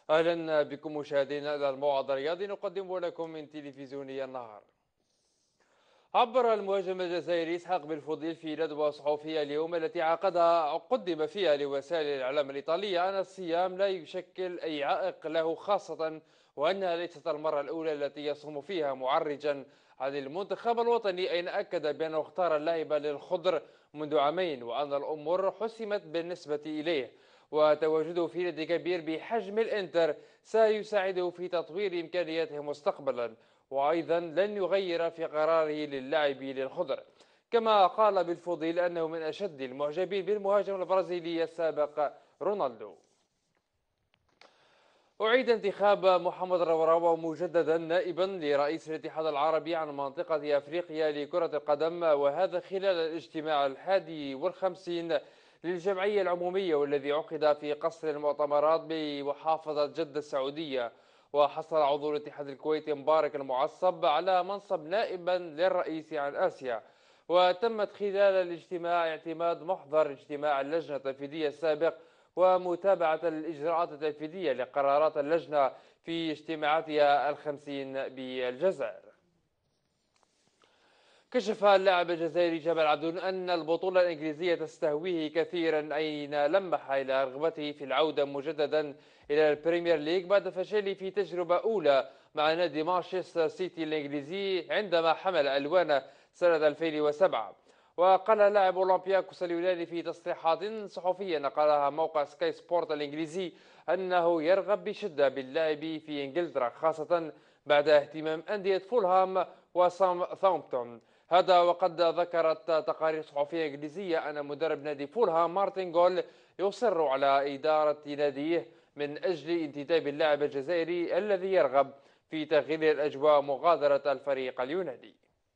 أهلا بكم مشاهدينا إلى الموعد الرياضي نقدم لكم من تلفزيوني النهار. عبر المهاجم الجزائري إسحاق بالفضيل في ندوة صحفية اليوم التي قدم فيها لوسائل الإعلام الإيطالية أن الصيام لا يشكل أي عائق له، خاصة وأنها ليست المرة الأولى التي يصوم فيها، معرجا عن المنتخب الوطني أين أكد بأنه اختار اللاعب للخضر منذ عامين وأن الأمور حسمت بالنسبة إليه، وتواجده في نادي كبير بحجم الإنتر سيساعده في تطوير إمكانياته مستقبلا، وأيضا لن يغير في قراره للعب للخضر. كما قال بالفضيل أنه من أشد المعجبين بالمهاجم البرازيلي السابق رونالدو. أعيد انتخاب محمد الروراوا مجددا نائبا لرئيس الاتحاد العربي عن منطقة أفريقيا لكرة القدم، وهذا خلال الاجتماع 51 للجمعية العمومية والذي عقد في قصر المؤتمرات بمحافظة جدة السعودية. وحصل عضو الاتحاد الكويتي مبارك المعصب على منصب نائبا للرئيس عن آسيا. وتمت خلال الاجتماع اعتماد محضر اجتماع اللجنة التنفيذية السابق ومتابعة الإجراءات التنفيذية لقرارات اللجنة في اجتماعاتها 50 بالجزائر. كشف اللاعب الجزائري جمال عبدون أن البطولة الإنجليزية تستهويه كثيرا، أين لمح إلى رغبته في العودة مجددا إلى البريمير ليج بعد فشله في تجربة أولى مع نادي مانشستر سيتي الإنجليزي عندما حمل ألوانه سنة 2007. وقال لاعب أولمبياكوس اليوناني في تصريحات صحفية نقلها موقع سكاي سبورت الإنجليزي أنه يرغب بشدة باللعب في إنجلترا، خاصة بعد اهتمام أندية فولهام وساوثهامبتون. هذا وقد ذكرت تقارير صحفية إنجليزية أن مدرب نادي فولهام مارتن جول يصر على إدارة ناديه من أجل انتداب اللاعب الجزائري الذي يرغب في تغيير الأجواء مغادرة الفريق اليوناني.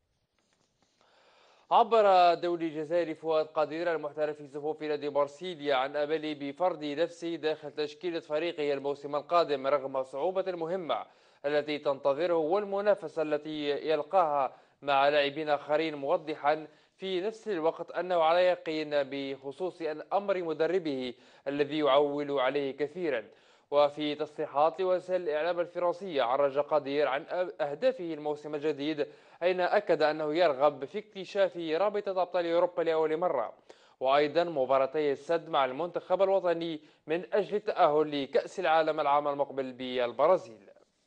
عبر الدولي الجزائري فؤاد قدير المحترف في صفوف نادي مارسيليا عن أمله بفرض نفسه داخل تشكيلة فريقه الموسم القادم رغم صعوبة المهمة التي تنتظره والمنافسة التي يلقاها مع لاعبين آخرين، موضحا في نفس الوقت أنه على يقين بخصوص أمر مدربه الذي يعول عليه كثيرا. وفي تصريحات لوسائل الإعلام الفرنسية عرج قدير عن أهدافه الموسم الجديد، أين أكد أنه يرغب في اكتشاف رابطة أبطال أوروبا لأول مرة، وأيضا مباراتي السد مع المنتخب الوطني من أجل التأهل لكأس العالم العام المقبل بالبرازيل.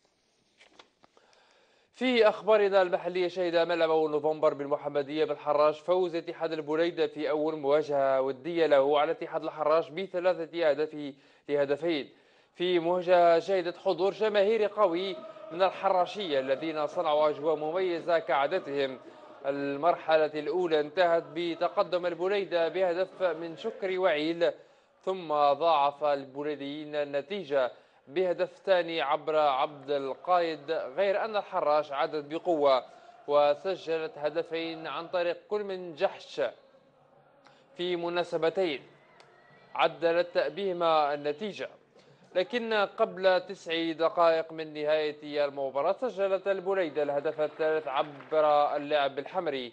في أخبارنا المحلية، شهد ملعب نوفمبر بالمحمدية بالحراش فوز اتحاد البليدة في أول مواجهة ودية له على اتحاد الحراش ب3 أهداف لهدفين، في مواجهة شهدت حضور جماهيري قوي من الحراشية الذين صنعوا أجواء مميزة كعادتهم. المرحلة الأولى انتهت بتقدم البليدة بهدف من شكري وعيل، ثم ضاعف البوليديين النتيجة بهدف ثاني عبر عبد القايد، غير أن الحراش عادت بقوة وسجلت هدفين عن طريق كل من جحش في مناسبتين عدلت بهما النتيجة. لكن قبل 9 دقائق من نهاية المباراة سجلت البليدة الهدف الثالث عبر اللاعب الحمري.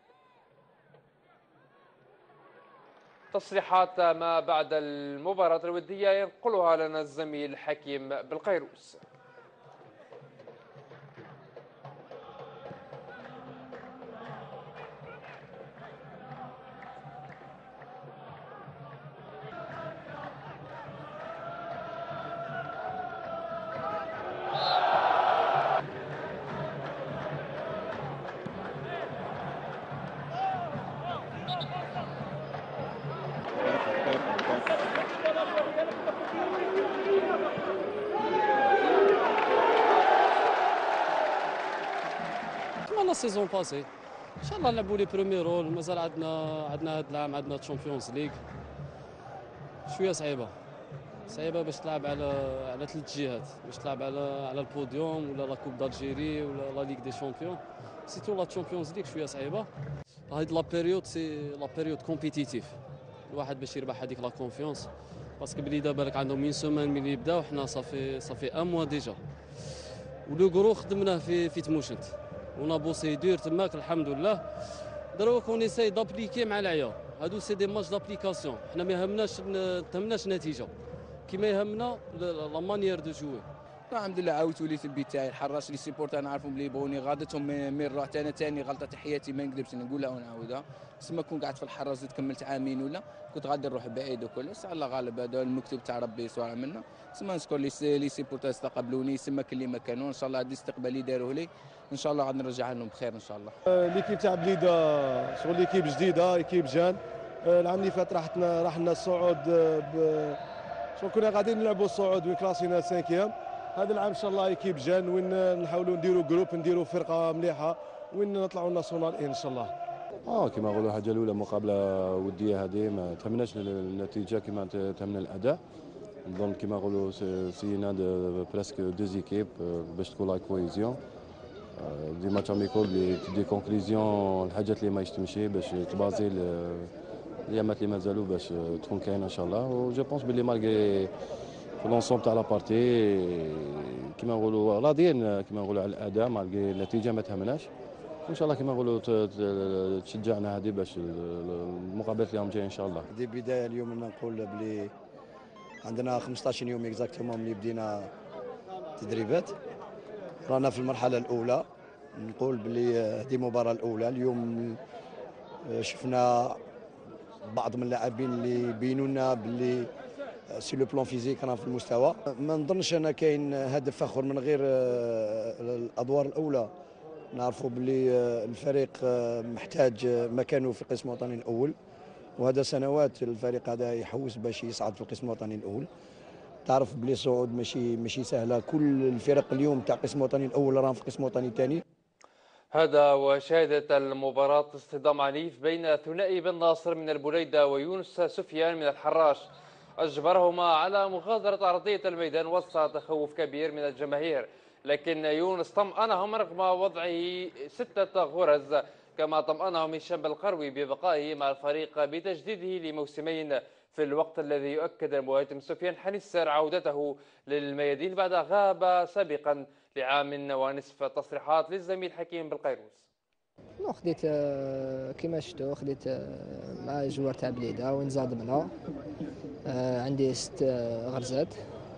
تصريحات ما بعد المباراة الودية ينقلها لنا الزميل حكيم بالقيروس. كما لا سيزون باسي ان شاء الله نلعبوا لي برومي رول. مازال عندنا هذا العام عندنا تشامبيونز ليغ شويه صعيبه باش تلعب على 3 جهات، باش تلعب على البوديوم ولا لا كوب دالجيري ولا لا ليغ دي شامبيون، سيتو لا تشامبيونز ليغ شويه صعيبه. هاد لا بيريود سي لا بيريود كومبيتيتيف، الواحد باش يربح هذيك لا كونفيونس، باسكو بلي دابا لك عندهم من سومان من يبداو، حنا صافي ان موا ديجا، ولو غرو خدمناه في تموشنت ونا بوسيدور تماك الحمد لله. دروك ونيساي دابليكي مع العيار، هادو سي دي ماتش دابليكاسيون، حنا ما تهمناش النتيجه، كما يهمنا لا مانيير دو جوي. الحمد لله عاودت وليت البيت تاعي الحراش لي سيبورت انا عارفهم بلي بوني غادتهم من رحت انا ثاني غلطه تحياتي ما نكذبش نقولها ونعاودها. تسمى كون قعدت في الحراش زدت كملت عامين ولا كنت غادي نروح بعيد وكل الله غالب هذا المكتوب تاع ربي سواء منا. تسمى نشكر لي سيبورت استقبلوني سما كل اللي ما كانوا ان شاء الله هذا الاستقبال اللي داروه لي ان شاء الله غادي نرجع لهم بخير ان شاء الله. ليكيب تاع بليده شغل ليكيب جديده ليكيب جان. العام اللي فات راح لنا الصعود شغل كنا غاديين نلعبوا الصعود وكلاسينا سانكيام. هذا العام ان شاء الله ايكيب جان وين نحاولوا نديروا جروب نديروا فرقه مليحه وين نطلعوا ناسيونال ان شاء الله. كما نقولوا الحاجه الاولى مقابله وديه هذه ما تهمناش النتيجه كما تهمنا الاداء. نظن كما نقولوا سينا بريسك دو زيكيب باش تكون لا كويزيون دي ماتش اميكول اللي تدي كونكلوزيون الحاجات اللي ما تمشي باش تبازي الايامات اللي مازالوا باش تكون كاينه ان شاء الله. و جو بونس بلي مالغي في لونسومبل تاع لابارتي كما نقولوا راضيين كما نقولوا على الاداء مالغي النتيجه ما تهمناش. ان شاء الله كما نقولوا تشجعنا هذه باش المقابلات اللي راهم جايين ان شاء الله. دي بدايه اليوم نقول بلي عندنا 15 يوم اكزاكتومون اللي بدينا تدريبات. رانا في المرحله الاولى. نقول بلي هذه المباراه الاولى اليوم شفنا بعض من اللاعبين اللي بينوا لنا بلي سي لو بلان فيزيك رانا في المستوى. ما نظنش انا كاين هدف اخر من غير الادوار الاولى. نعرفوا بلي الفريق محتاج مكانه في القسم الوطني الاول وهذا سنوات الفريق هذا يحوس باش يصعد في القسم الوطني الاول. تعرف بلي الصعود ماشي سهله. كل الفرق اليوم تاع القسم الوطني الاول راهم في القسم الوطني الثاني. هذا وشهدت المباراة اصطدام عنيف بين ثنائي بن ناصر من البليدة ويونس سفيان من الحراش أجبرهما على مغادرة أرضية الميدان وسط تخوف كبير من الجماهير، لكن يونس طمأنهم رغم وضعه 6 غرز، كما طمأنهم هشام القروي ببقائه مع الفريق بتجديده لموسمين، في الوقت الذي يؤكد المهاجم سفيان حنيسر عودته للميادين بعد غاب سابقا لعام ونصف. تصريحات للزميل حكيم بالقيروس. خديت كما شفتوا خديت مع جوار تاع بليده وين زاد منها. عندي 6 غرزات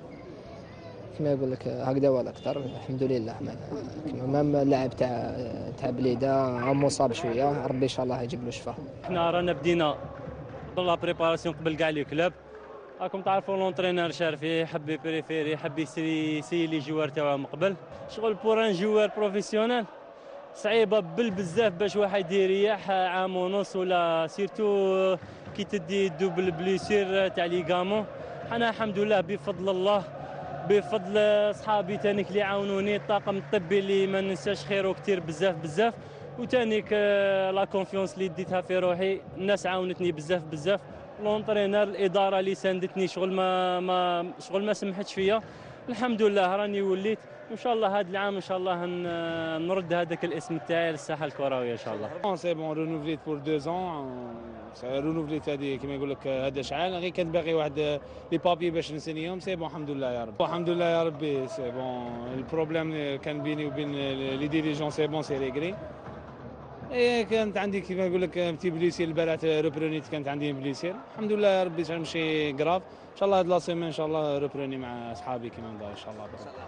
كما يقول لك هكذا ولا اكثر. الحمد لله كما اللاعب تاع بليده مصاب شويه. ربي ان شاء الله يجيب له شفاء. احنا رانا بدينا بلا بريباراسيون قبل كاع لي كلوب. راكم تعرفوا لونترينور شارفي يحب بريفيري يحب يسي لي جوار تاعهم قبل. شغل بور ان جوار بروفيسيونيل صعيبه بزاف باش واحد يريح عام ونص ولا سيرتو كي تدي دوبل بليسير تاع لي غامون. انا الحمد لله بفضل الله بفضل صحابي تانيك اللي عاونوني الطاقم الطبي اللي ما ننساش خيره كثير بزاف وتانيك لا كونفيونس اللي ديتها في روحي. الناس عاونتني بزاف لونترينر الاداره اللي ساندتني شغل ما سمحتش فيا. الحمد لله راني وليت ان شاء الله هذا العام ان شاء الله نرد هذاك الاسم تاعي للساحه الكرويه ان شاء الله. سي بون رونوفليت بور 2 ans رونوفليت هذه كما يقول لك هذا شحال غير كان باقي واحد لي بابي باش نسنيهم. سي بون الحمد لله يا ربي الحمد لله يا ربي. سي بون البروبليم كان بيني وبين لي ديريجون سي بون سي ريغري. كانت عندي كيما نقول لك بتي بليسير البارح روبرونيت كانت عندي بليسير. الحمد لله يا ربي ماشي كراف. ان شاء الله هاد لا سيمين ان شاء الله روبروني مع اصحابي كيما ندير ان شاء الله.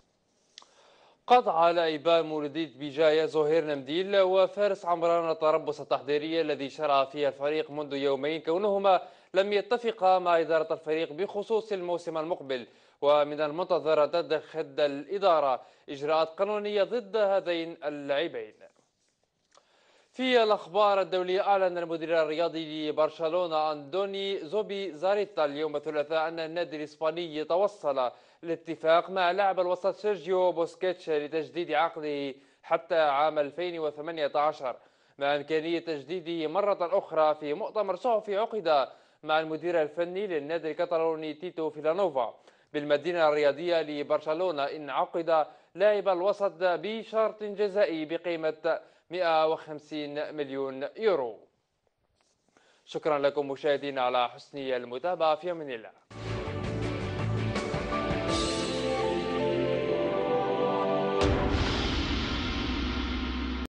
قطع لاعبان مولودية بجاية زهير نمديل وفارس عمران التربص التحضيري الذي شرع فيه الفريق منذ يومين كونهما لم يتفقا مع إدارة الفريق بخصوص الموسم المقبل، ومن المنتظر تتخذ الإدارة إجراءات قانونية ضد هذين اللاعبين. في الأخبار الدولية، أعلن المدير الرياضي لبرشلونة أندوني زوبي زاريتا اليوم الثلاثاء أن النادي الإسباني توصل لاتفاق مع لاعب الوسط سيرجيو بوسكيتش لتجديد عقده حتى عام 2018، مع إمكانية تجديده مرة أخرى في مؤتمر صحفي عقد مع المدير الفني للنادي الكتالوني تيتو فيلانوفا بالمدينة الرياضية لبرشلونة. إن عقد لاعب الوسط بشرط جزائي بقيمة 150 مليون يورو. شكرا لكم مشاهدينا على حسن المتابعة. في أمان الله.